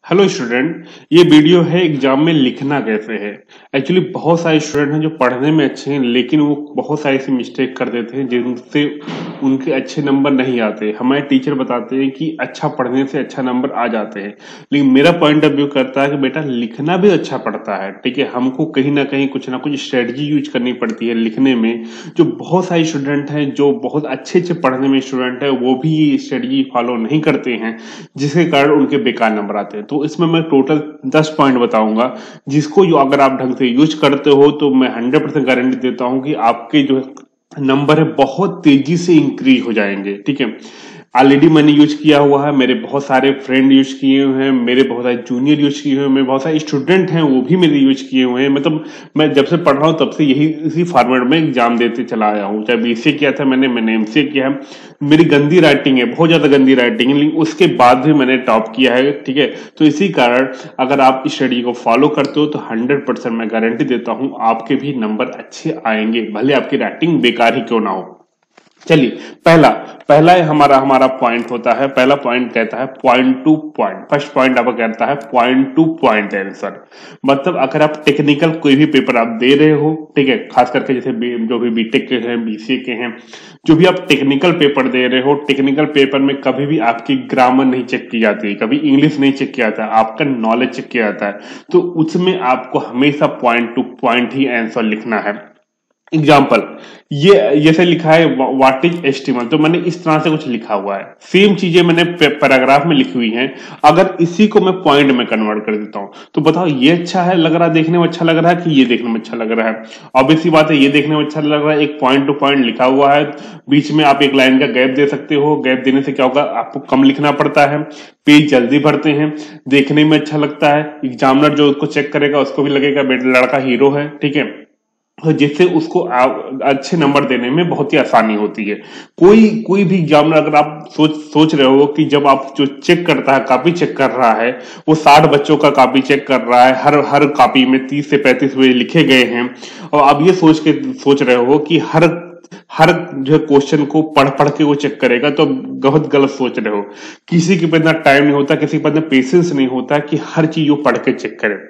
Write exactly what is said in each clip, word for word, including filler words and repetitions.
Hello student. ये video है exam में लिखना कैसे है। एक्चुअली बहुत सारे स्टूडेंट हैं जो पढ़ने में अच्छे हैं लेकिन वो बहुत सारी सी मिस्टेक कर देते हैं जिनसे उनके अच्छे नंबर नहीं आते। हमारे टीचर बताते हैं कि अच्छा पढ़ने से अच्छा नंबर आ जाते हैं, लेकिन मेरा पॉइंट ऑफ व्यू करता है कि बेटा लिखना भी अच्छा पड़ता है। ठीक है, हमको कहीं ना कहीं कुछ ना कुछ स्ट्रेटजी यूज करनी पड़ती है लिखने में। जो बहुत सारे स्टूडेंट हैं जो बहुत अच्छे अच्छे पढ़ने में स्टूडेंट है वो भी ये स्ट्रेटजी फॉलो नहीं करते हैं, जिसके कारण उनके बेकार नंबर आते हैं। तो इसमें मैं टोटल दस पॉइंट बताऊंगा जिसको जो अगर आप ढंग से यूज करते हो तो मैं हंड्रेड परसेंट गारंटी देता हूं कि आपके जो नंबर है बहुत तेजी से इंक्रीज हो जाएंगे। ठीक है, ऑलरेडी मैंने यूज किया हुआ है, मेरे बहुत सारे फ्रेंड यूज किए हुए हैं, मेरे बहुत सारे जूनियर यूज किए हुए हैं, मेरे बहुत सारे स्टूडेंट हैं वो भी मेरे यूज किए हुए हैं। मतलब मैं जब से पढ़ रहा हूं तब से यही इसी फॉर्मेट में एग्जाम देते चला आया हूं। चाहे बीसीए किया था मैंने मैंने एमसीए किया है। मेरी गंदी राइटिंग है, बहुत ज्यादा गंदी राइटिंग है, लेकिन उसके बाद भी मैंने टॉप किया है। ठीक है, तो इसी कारण अगर आप इस स्टडी को फॉलो करते हो तो हंड्रेड परसेंट मैं गारंटी देता हूं आपके भी नंबर अच्छे आएंगे, भले आपकी राइटिंग बेकार ही क्यों ना हो। चलिए, पहला पहला हमारा हमारा पॉइंट होता है, पहला पॉइंट कहता है point to point. First point आपका कहता है पॉइंट टू पॉइंट आंसर। मतलब अगर आप टेक्निकल कोई भी पेपर आप दे रहे हो, ठीक है, खास करके जैसे जो भी बीटेक के हैं, बीसीए के हैं, जो भी आप टेक्निकल पेपर दे रहे हो, टेक्निकल पेपर में कभी भी आपकी ग्रामर नहीं चेक की जाती, कभी इंग्लिश नहीं चेक किया जाता, आपका नॉलेज चेक किया जाता है। तो उसमें आपको हमेशा पॉइंट टू पॉइंट ही आंसर लिखना है। एग्जाम्पल ये जैसे लिखा है व्हाट इज एस्टिमल, तो मैंने इस तरह से कुछ लिखा हुआ है। सेम चीजें मैंने पैराग्राफ में लिखी हुई हैं। अगर इसी को मैं पॉइंट में कन्वर्ट कर देता हूं तो बताओ ये अच्छा है, लग रहा है देखने में अच्छा लग रहा है कि ये देखने में अच्छा लग रहा है। ऑब्वियस सी बात है, ये देखने में अच्छा लग रहा है, एक पॉइंट टू पॉइंट लिखा हुआ है, बीच में आप एक लाइन का गैप दे सकते हो। गैप देने से क्या होगा, आपको कम लिखना पड़ता है, पेज जल्दी भरते हैं, देखने में अच्छा लगता है। एग्जामिनर जो उसको चेक करेगा उसको भी लगेगा बेटा लड़का हीरो है। ठीक है, जिससे उसको अच्छे नंबर देने में बहुत ही आसानी होती है। कोई कोई भी एग्जामिनर अगर आप सोच सोच रहे हो कि जब आप जो चेक करता है, कॉपी चेक कर रहा है, वो साठ बच्चों का कॉपी चेक कर रहा है, हर हर कॉपी में तीस से पैंतीस पेज लिखे गए हैं, और आप ये सोच के सोच रहे हो कि हर हर जो क्वेश्चन को पढ़ पढ़ के वो चेक करेगा, तो बहुत गलत सोच रहे हो। किसी के पास इतना टाइम नहीं होता, किसी के पास इतना पेशेंस नहीं होता कि हर चीज वो पढ़ के चेक करे।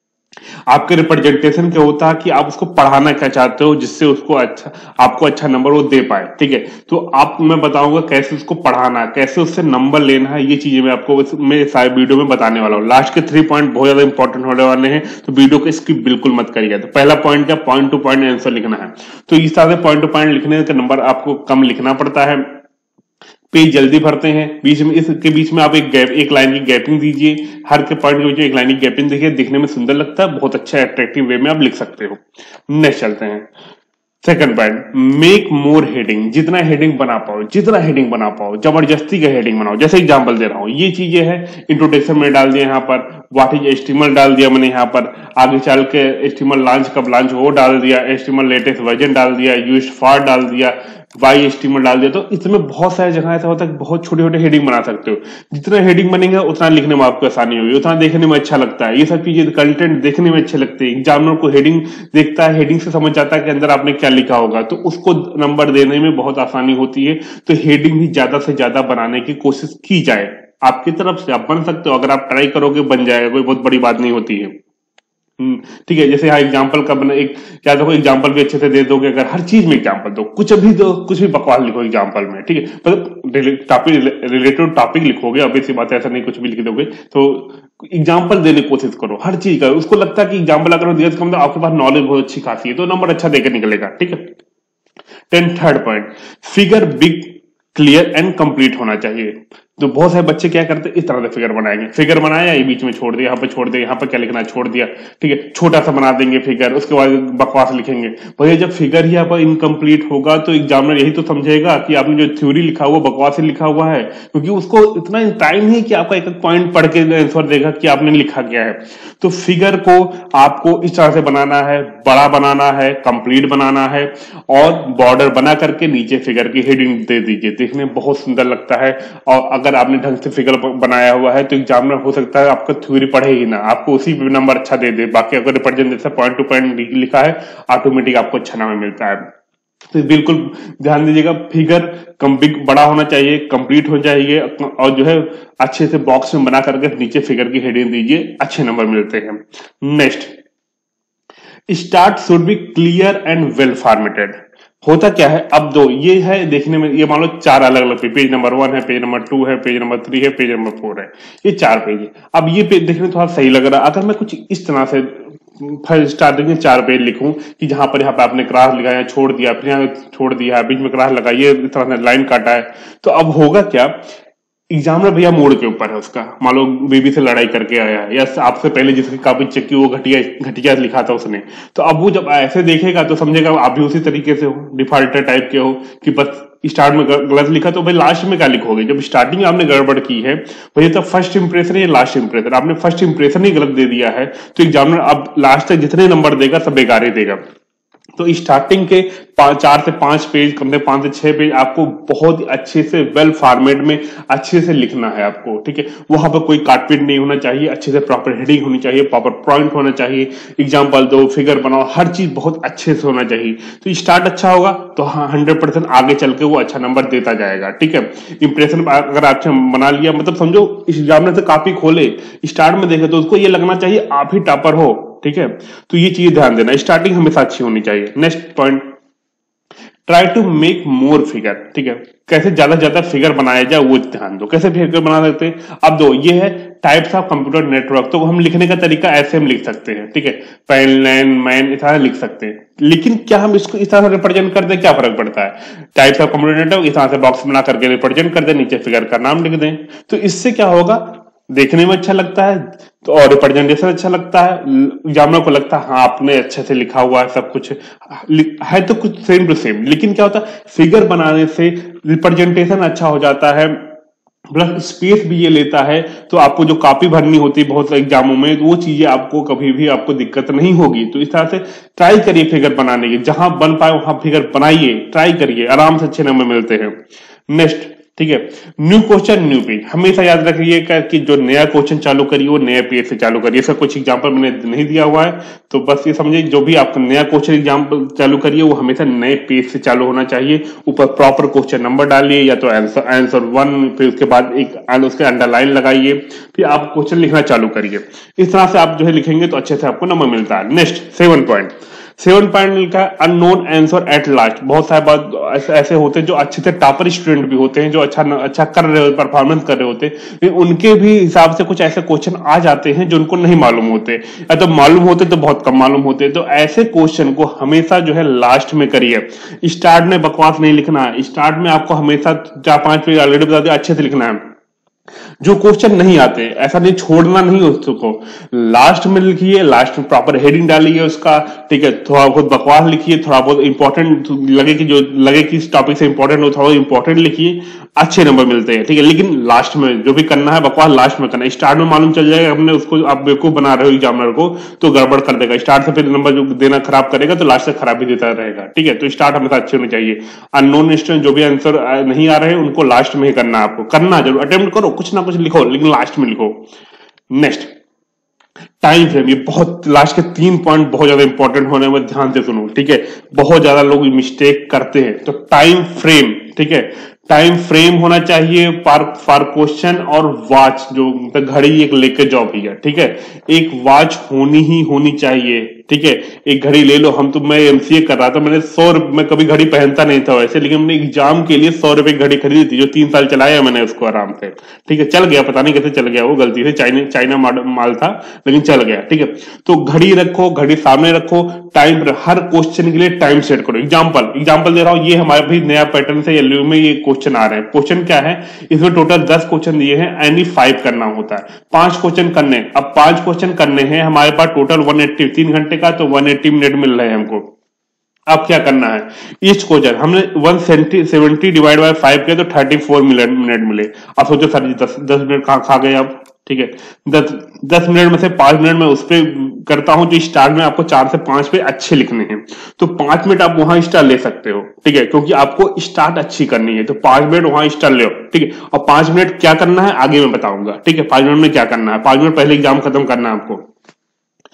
आपके रिप्रेजेंटेशन क्या होता है कि आप उसको पढ़ाना क्या चाहते हो जिससे उसको अच्छा आपको अच्छा नंबर वो दे पाए। ठीक है, तो आप मैं बताऊंगा कैसे उसको पढ़ाना है, कैसे उससे नंबर लेना है, ये चीजें मैं आपको मैं सारे वीडियो में बताने वाला हूँ। लास्ट के थ्री पॉइंट बहुत ज्यादा इंपॉर्टेंट होने वाले हैं, तो वीडियो को स्किप बिल्कुल मत करिएगा। तो पहला पॉइंट क्या, पॉइंट टू पॉइंट आंसर लिखना है। तो इस तरह से पॉइंट टू पॉइंट लिखने का नंबर आपको कम लिखना पड़ता है, पेज जल्दी भरते हैं, बीच में इसके बीच में आप एक गैप एक लाइन की गैपिंग दीजिए, हर के पॉइंट के बीच में एक लाइन की गैपिंग देखिए, दिखने में सुंदर लगता है, बहुत अच्छा अट्रैक्टिव वे में आप लिख सकते हो। नेक्स्ट चलते हैं, second point, make more heading. जितना हेडिंग बना पाओ, जितना हेडिंग बना पाओ, जबरदस्ती का हेडिंग बनाओ। जैसे एग्जांपल दे रहा हूं, ये चीजें है, इंट्रोडक्शन में डाल दिया, यहाँ पर व्हाट इज एचटीएमएल डाल दिया मैंने, यहाँ पर आगे चल के एचटीएमएल लॉन्च कब लॉन्च वो डाल दिया, एचटीएमएल लेटेस्ट वर्जन डाल दिया, यूज्ड फॉर डाल दिया, वाई एचटीएमएल डाल दिया। तो इसमें बहुत सारी जगह ऐसा होता है कि बहुत छोटे छोटे हेडिंग बना सकते हो। जितना हेडिंग बनेगा उतना लिखने में आपको आसानी होगी, उतना देखने में अच्छा लगता है। ये सब चीजें कंटेंट देखने में अच्छे लगते हैं। एग्जामिनर को हेडिंग देखता है, हेडिंग से समझ जाता है कि अंदर आपने क्या लिखा होगा, तो उसको नंबर देने में बहुत आसानी होती है। तो हेडिंग भी ज्यादा से ज्यादा बनाने की कोशिश की जाए, आपकी तरफ से आप बन सकते हो। अगर आप ट्राई करोगे बन जाएगा, कोई बहुत बड़ी बात नहीं होती है। ठीक है, जैसे यहाँ एग्जाम्पल का बना एक क्या देखो, एग्जाम्पल भी अच्छे से दे दोगे, अगर हर चीज में एग्जाम्पल दो, कुछ भी दो, कुछ भी बकवास लिखो एग्जाम्पल में। ठीक है, मतलब टॉपिक रिलेटेड टॉपिक लिखोगे, अब ऐसी बात ऐसा नहीं कुछ भी लिख दोगे, तो एग्जाम्पल देने की कोशिश करो हर चीज का। उसको लगता है कि एग्जाम्पल अगर दिया तो मतलब आपके पास नॉलेज बहुत अच्छी खासी है, तो नंबर अच्छा देकर निकलेगा। ठीक है, then third point, figure big clear and complete होना चाहिए। तो बहुत सारे बच्चे क्या करते हैं, इस तरह से फिगर बनाएंगे, फिगर बनाया ये बीच में छोड़ दिया, यहाँ पे छोड़ दिया, यहाँ पे क्या लिखना है छोड़ दिया। ठीक है, छोटा सा बना देंगे फिगर, उसके बाद बकवास लिखेंगे। भैया जब फिगर ही यहाँ पर इनकम्प्लीट होगा तो एग्जामिनर यही तो समझेगा कि आपने जो थ्योरी लिखा हुआ बकवास ही लिखा हुआ है, क्योंकि उसको इतना टाइम नहीं कि आपका एक एक पॉइंट पढ़ के आंसर देगा कि आपने लिखा क्या है। तो फिगर को आपको इस तरह से बनाना है, बड़ा बनाना है, कंप्लीट बनाना है, और बॉर्डर बना करके नीचे फिगर की हेडिंग दे दीजिए, देखने में बहुत सुंदर लगता है। और अगर आपने ढंग से फिगर बनाया हुआ है तो एग्जामिनर हो सकता है आपका थ्योरी पढ़े ही ना, आपको उसी पे नंबर अच्छा दे दे। बाकी अगर रिप्रेजेंटेशन पॉइंट टू पॉइंट लिखा है, ऑटोमेटिक आपको अच्छा नंबर मिलता है। तो बिल्कुल ध्यान दीजिएगा, फिगर कम बिग बड़ा होना चाहिए, कंप्लीट होना चाहिए, और जो है अच्छे से बॉक्स में बना करके नीचे फिगर की हेडिंग दीजिए, अच्छे नंबर मिलते हैं। Next, start should be clear and well formatted. होता क्या है, अब दो ये है देखने में, ये मान लो चार अलग अलग पेज, पेज नंबर वन है, पेज नंबर टू है, पेज नंबर थ्री है, पेज नंबर फोर है, ये चार पेज है। अब ये पेज देखने में थोड़ा सही लग रहा है, अगर मैं कुछ इस तरह से स्टार्टिंग में चार पेज लिखूं कि जहां पर यहाँ पे आपने क्रॉस लगाया, छोड़ दिया, फिर यहाँ छोड़ दिया, बीच में क्रॉस लगाई, ये इस तरह से लाइन काटा है, तो अब होगा क्या, एग्जामिनर भैया मोड़ के ऊपर है उसका, मान लो बीबी से लड़ाई करके आया है, या आपसे पहले जिसकी कॉपी चेक की वो घटिया घटिया लिखा था उसने, तो अब वो जब ऐसे देखेगा तो समझेगा आप भी उसी तरीके से हो, डिफॉल्टर टाइप के हो कि बस स्टार्ट में गलत लिखा, तो भाई लास्ट में क्या लिखोगे, जब स्टार्टिंग में आपने गड़बड़ की है भाई, तो फर्स्ट इंप्रेशन या लास्ट इंप्रेशन, आपने फर्स्ट इंप्रेशन ही गलत दे दिया है, तो एग्जामिनर अब लास्ट तक जितने नंबर देगा सब बेकार ही देगा। तो स्टार्टिंग के चार से पांच पेज, कम से पांच से छह पेज आपको बहुत ही अच्छे से वेल फॉर्मेट में अच्छे से लिखना है आपको, ठीक है। वहां पर कोई काटपीट नहीं होना चाहिए, अच्छे से प्रॉपर हेडिंग होनी चाहिए, प्रॉपर पॉइंट होना चाहिए, एग्जाम्पल दो, फिगर बनाओ, हर चीज बहुत अच्छे से होना चाहिए। तो स्टार्ट अच्छा होगा तो हाँ हंड्रेड परसेंट आगे चल के वो अच्छा नंबर देता जाएगा, ठीक है। इंप्रेशन अगर अच्छा बना लिया, मतलब समझो इस एग्जामिनर से कॉपी खोले, स्टार्ट में देखे तो उसको ये लगना चाहिए आप ही टॉपर हो, ठीक है। तो ये चीज ध्यान देना, स्टार्टिंग हमेशा अच्छी होनी चाहिए। Next point, try to make more figure, ठीक है। कैसे ज्यादा ज्यादा फिगर बनाया जाए वो ध्यान दो, कैसे फिगर बना सकते हैं। अब दो ये है टाइप्स ऑफ कंप्यूटर नेटवर्क, तो हम लिखने का तरीका ऐसे हम लिख सकते हैं, ठीक है, पैन लैन मैन इस तरह लिख सकते हैं, लेकिन क्या हम इसको इस तरह से रिप्रेजेंट कर दें, क्या फर्क पड़ता है, टाइप्स ऑफ कंप्यूटर नेटवर्क इस तरह से बॉक्स बना करके रिप्रेजेंट कर दें, नीचे फिगर का नाम लिख दें, तो इससे क्या होगा, देखने में अच्छा लगता है, तो और रिप्रेजेंटेशन अच्छा लगता है, एग्जामिनर को लगता है हाँ आपने अच्छे से लिखा हुआ है, सब कुछ है तो कुछ सेम टू सेम, लेकिन क्या होता है फिगर बनाने से रिप्रेजेंटेशन अच्छा हो जाता है, प्लस स्पेस भी ये लेता है, तो आपको जो कॉपी भरनी होती है बहुत एग्जामों में, वो चीजें आपको कभी भी आपको दिक्कत नहीं होगी। तो इस तरह से ट्राई करिए फिगर बनाने की, जहां बन पाए वहां फिगर बनाइए, ट्राई करिए, आराम से अच्छे नंबर मिलते हैं। नेक्स्ट, ठीक है, न्यू क्वेश्चन न्यू पेज, हमेशा याद रखिएगा कि जो नया क्वेश्चन चालू करिए वो नया पेज से चालू करिए। इसका कुछ एग्जांपल मैंने नहीं दिया हुआ है, तो बस ये समझिए जो भी आपका नया क्वेश्चन एग्जांपल चालू करिए वो हमेशा नए पेज से चालू होना चाहिए। ऊपर प्रॉपर क्वेश्चन नंबर डालिए, या तो आंसर आंसर वन, फिर उसके बाद एक उसके अंडरलाइन लगाइए, फिर आप क्वेश्चन लिखना चालू करिए। इस तरह से आप जो है लिखेंगे तो अच्छे से आपको नंबर मिलता है। Next seven point, seven point लिखा है अननोन आंसर एट लास्ट। बहुत सारे बात ऐसे, ऐसे होते हैं जो अच्छे से टॉपर स्टूडेंट भी होते हैं, जो अच्छा अच्छा कर रहे होते, परफॉर्मेंस कर रहे होते हैं, उनके भी हिसाब से कुछ ऐसे क्वेश्चन आ जाते हैं जो उनको नहीं मालूम होते, या तो मालूम होते तो बहुत कम मालूम होते। तो ऐसे क्वेश्चन को हमेशा जो है लास्ट में करिए, स्टार्ट में बकवास नहीं लिखना है। स्टार्ट में आपको हमेशा चार पांच पेज ऑलरेडी बता दिया, अच्छे से लिखना है। जो क्वेश्चन नहीं आते ऐसा नहीं छोड़ना नहीं उसको, लास्ट में लिखिए, लास्ट में प्रॉपर हेडिंग डालिए उसका, ठीक है। थोड़ा बहुत बकवास लिखिए, थोड़ा बहुत इंपॉर्टेंट लगे कि जो लगे कि इस टॉपिक से इंपॉर्टेंट हो, थोड़ा इंपॉर्टेंट लिखिए, अच्छे नंबर मिलते हैं, ठीक है। लेकिन लास्ट में जो भी करना है बकवास लास्ट में करना है। स्टार्ट में मालूम चल जाएगा हमने उसको, आप बेवकूफ बना रहे हो एग्जामिनर को, तो गड़बड़ कर देगा। स्टार्ट से फिर नंबर जो देना खराब करेगा तो लास्ट से खराब भी देता रहेगा, ठीक है। तो स्टार्ट हमेशा अच्छे होने चाहिए। अननोन स्टूडेंट जो भी आंसर नहीं आ रहे हैं उनको लास्ट में ही करना, आपको करना जरूर, अटेम्प्ट करो, कुछ ना कुछ लिखो, लेकिन लास्ट में लिखो। नेक्स्ट, टाइम फ्रेम, ये बहुत लास्ट के तीन पॉइंट बहुत ज्यादा इंपॉर्टेंट होने में ध्यान से सुनो, ठीक है। बहुत ज्यादा लोग मिस्टेक करते हैं, तो टाइम फ्रेम, ठीक है, टाइम फ्रेम होना चाहिए फॉर फॉर क्वेश्चन, और वॉच जो मतलब घड़ी एक लेके जाओ भैया, ठीक है। एक वॉच होनी ही होनी चाहिए, ठीक है। एक घड़ी ले लो, हम तो मैं एमसीए कर रहा था, मैंने सौ रुपए में कभी घड़ी पहनता नहीं था वैसे, लेकिन मैंने एग्जाम के लिए सौ रुपए की घड़ी खरीदी थी, जो तीन साल चलाया मैंने उसको आराम से, ठीक है। चल गया, पता नहीं कैसे चल गया, वो गलती से चाइना चाइना माल था, लेकिन चल गया, ठीक है। तो घड़ी रखो, घड़ी सामने रखो, टाइम, हर क्वेश्चन के लिए टाइम सेट करो। एग्जाम्पल एग्जाम्पल दे रहा हूं, ये हमारे भी नया पैटर्न से एलयू में ये क्वेश्चन आ रहे हैं। क्वेश्चन क्या है, इसमें टोटल दस क्वेश्चन दिए हैं, एनी फाइव करना होता है, पांच क्वेश्चन करने। अब पांच क्वेश्चन करने हैं, हमारे पास टोटल वन एट्टी, तीन घंटे का, तो वन एट्टी मिनट मिल रहे हैं हमको। अब क्या करना है, ईच क्वेश्चन हमने one seventy divide by five किया तो थर्टी फोर मिनट मिले। अब सोचो सर जी दस दस मिनट कहां खा गए आप, ठीक है। दस दस मिनट में से पांच मिनट में उस पर करता हूं, तो स्टार्ट में आपको चार से पांच पे अच्छे लिखने हैं, तो पांच मिनट आप वहां स्टार ले सकते हो, ठीक है, क्योंकि आपको स्टार्ट अच्छी करनी है, तो पांच मिनट वहां स्टार ले, ठीक है। और पांच मिनट क्या करना है आगे मैं बताऊंगा, ठीक है। पांच मिनट में क्या करना है, पांच मिनट पहले एग्जाम खत्म करना है आपको।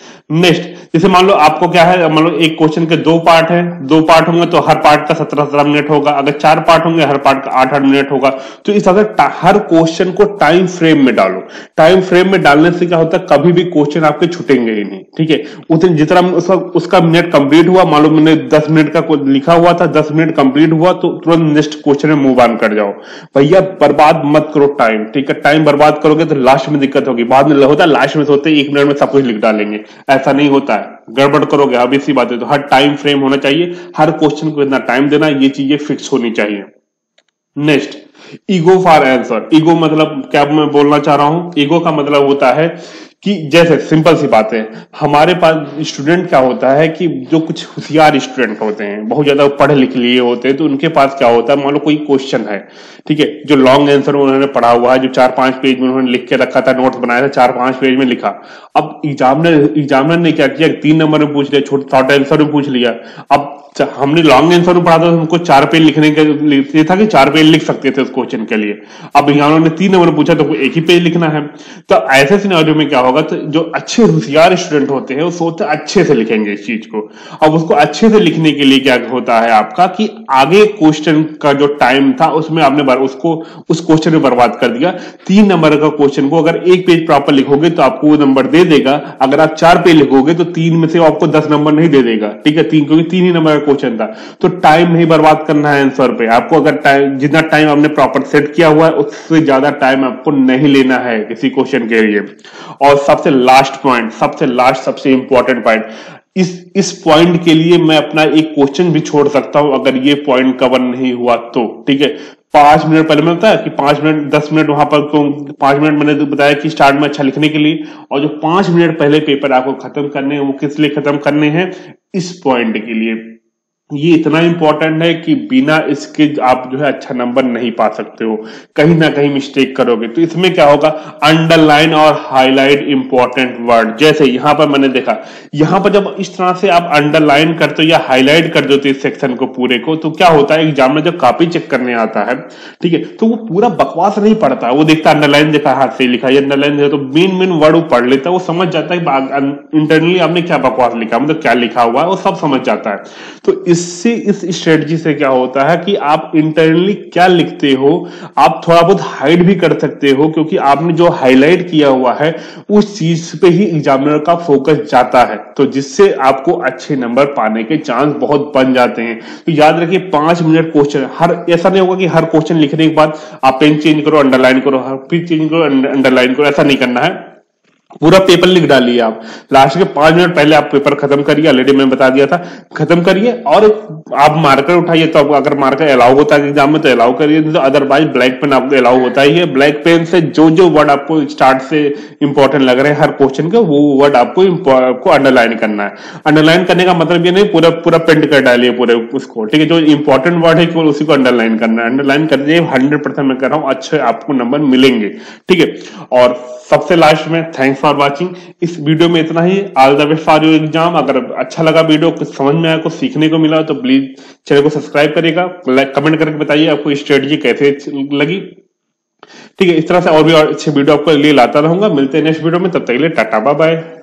नेक्स्ट, जैसे मान लो आपको क्या है, मान लो एक क्वेश्चन के दो पार्ट है, दो पार्ट होंगे तो हर पार्ट का सत्रह सत्रह मिनट होगा, अगर चार पार्ट होंगे हर पार्ट का आठ आठ मिनट होगा। तो इस तरह से हर क्वेश्चन को टाइम फ्रेम में डालो। टाइम फ्रेम में डालने से क्या होता है, कभी भी क्वेश्चन आपके छूटेंगे ही नहीं, ठीक है। उस दिन जितना उसका, उसका मिनट कंप्लीट हुआ, मान लो मैंने दस मिनट का लिखा हुआ था, दस मिनट कंप्लीट हुआ तो तुरंत नेक्स्ट क्वेश्चन में मूव ऑन कर जाओ। भैया बर्बाद मत करो टाइम, ठीक है। टाइम बर्बाद करोगे तो लास्ट में दिक्कत होगी, बाद में होता है लास्ट में सोचते एक मिनट में सब कुछ लिख डालेंगे, ऐसा नहीं होता है, गड़बड़ करोगे। अब इसी बात है, तो हर टाइम फ्रेम होना चाहिए, हर क्वेश्चन को इतना टाइम देना, ये चीजें फिक्स होनी चाहिए। Next, ego for answer. Ego मतलब क्या मैं बोलना चाह रहा हूं, ईगो का मतलब होता है कि जैसे सिंपल सी बात है, हमारे पास स्टूडेंट क्या होता है कि जो कुछ होशियार स्टूडेंट होते हैं, बहुत ज्यादा पढ़े लिख लिए होते हैं, तो उनके पास क्या होता है, मान लो कोई क्वेश्चन है, ठीक है, जो लॉन्ग आंसर उन्होंने पढ़ा हुआ है, जो चार पांच पेज में उन्होंने लिख के रखा था, नोट्स बनाया था, चार पांच पेज में लिखा। अब एग्जामिनर एग्जामिनर ने क्या किया, तीन नंबर में पूछ लिया, छोटे शॉर्ट आंसर में पूछ लिया। अब हमने लॉन्ग आंसर में पढ़ा था, हमको चार पेज लिखने के लिए था कि चार पेज लिख सकते थे उस क्वेश्चन के लिए। अब यहाँ ने तीन नंबर पूछा तो एक ही पेज लिखना है। तो ऐसे सिनेरियो में क्या होगा, तो जो अच्छे होशियार स्टूडेंट होते हैं वो सोचते अच्छे से लिखेंगे इस चीज को। अब उसको अच्छे से लिखने के लिए क्या होता है आपका, कि आगे क्वेश्चन का जो टाइम था उसमें आपने उसको उस क्वेश्चन में बर्बाद कर दिया। तीन नंबर का क्वेश्चन को अगर एक पेज प्रॉपर लिखोगे तो आपको वो नंबर दे देगा, अगर आप चार पेज लिखोगे तो तीन में से आपको दस नंबर नहीं दे देगा, ठीक है। तीन, क्योंकि तीन ही नंबर क्वेश्चन था। तो टाइम नहीं बर्बाद करना है आंसर पे आपको। अगर टाइम, जितना टाइम आपने प्रॉपर सेट किया हुआ है उससे ज्यादा टाइम आपको नहीं लेना है किसी क्वेश्चन के लिए। और सबसे लास्ट पॉइंट, सबसे लास्ट सबसे इंपॉर्टेंट पॉइंट, इस इस पॉइंट के लिए मैं अपना एक क्वेश्चन भी छोड़ सकता हूं अगर ये पॉइंट कवर नहीं हुआ तो, ठीक है। पांच मिनट पहले मैंने बताया कि पांच मिनट दस मिनट वहां पर तो पांच मिनट मैंने तो बताया कि स्टार्ट में अच्छा लिखने के लिए, और जो पांच मिनट पहले पेपर आपको खत्म करने हैं वो किस लिए खत्म करने हैं, इस पॉइंट के लिए। ये इतना इंपॉर्टेंट है कि बिना इसके आप जो है अच्छा नंबर नहीं पा सकते हो, कहीं ना कहीं मिस्टेक करोगे। तो इसमें क्या होगा, अंडरलाइन और हाईलाइट इंपॉर्टेंट वर्ड। जैसे यहां पर मैंने देखा, यहां पर जब इस तरह से आप अंडरलाइन करते हो या हाईलाइट कर देते हो इस सेक्शन को पूरे को, तो क्या होता है, एग्जाम में जब कॉपी चेक करने आता है, ठीक है, तो वो पूरा बकवास नहीं पढ़ता, वो देखता अंडरलाइन देखा, हाथ से लिखा, ये अंडरलाइन देखा, तो मेन मेन वर्ड वो पढ़ लेता है, वो समझ जाता है इंटरनली आपने क्या बकवास लिखा, मतलब क्या लिखा हुआ है, वो सब समझ जाता है। तो इससे, इस स्ट्रेटजी से क्या होता है कि आप इंटरनली क्या लिखते हो आप थोड़ा बहुत हाइड भी कर सकते हो, क्योंकि आपने जो हाईलाइट किया हुआ है उस चीज पे ही एग्जामिनर का फोकस जाता है, तो जिससे आपको अच्छे नंबर पाने के चांस बहुत बन जाते हैं। तो याद रखिए, पांच मिनट क्वेश्चन, हर ऐसा नहीं होगा कि हर क्वेश्चन लिखने के बाद आप पेन चेंज करो, अंडरलाइन करो, फिर चेंज करो, अंडरलाइन करो, ऐसा नहीं करना है। पूरा पेपर लिख डालिए आप, लास्ट के पांच मिनट पहले आप पेपर खत्म करिए, ऑलरेडी मैं बता दिया था, खत्म करिए। और आप मार्कर उठाइए, तो अगर मार्कर अलाउ होता है एग्जाम में तो अलाउ करिए, तो अदरवाइज ब्लैक पेन आपको अलाउ होता ही है। ब्लैक पेन से जो जो वर्ड आपको स्टार्ट से इंपॉर्टेंट लग रहे हैं हर क्वेश्चन के, वो वर्ड आपको आपको अंडरलाइन करना है। अंडरलाइन करने का मतलब ये नहीं पूरा पूरा पेंट कर डालिए पूरे उसको, ठीक है। जो इंपॉर्टेंट वर्ड है केवल उसी को अंडरलाइन करना है, अंडरलाइन कर दिए, हंड्रेड परसेंट मैं कह रहा हूं अच्छे आपको नंबर मिलेंगे, ठीक है। और सबसे लास्ट में थैंक्स फॉर वाचिंग। इस वीडियो में इतना ही। All the best for your exam. अगर अच्छा लगा वीडियो, कुछ समझ में आया, कुछ सीखने को मिला, तो प्लीज चैनल को सब्सक्राइब करिएगा, कमेंट करके बताइए आपको स्ट्रेटजी कैसे लगी, ठीक है। इस तरह से और भी और अच्छे वीडियो आपको लिए लाता रहूंगा। मिलते हैं नेक्स्ट वीडियो में, तब तक के लिए टाटा बाय बाय।